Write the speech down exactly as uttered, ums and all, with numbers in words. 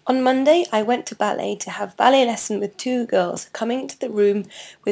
On Monday, I went to ballet to have ballet lesson with two girls coming into the room with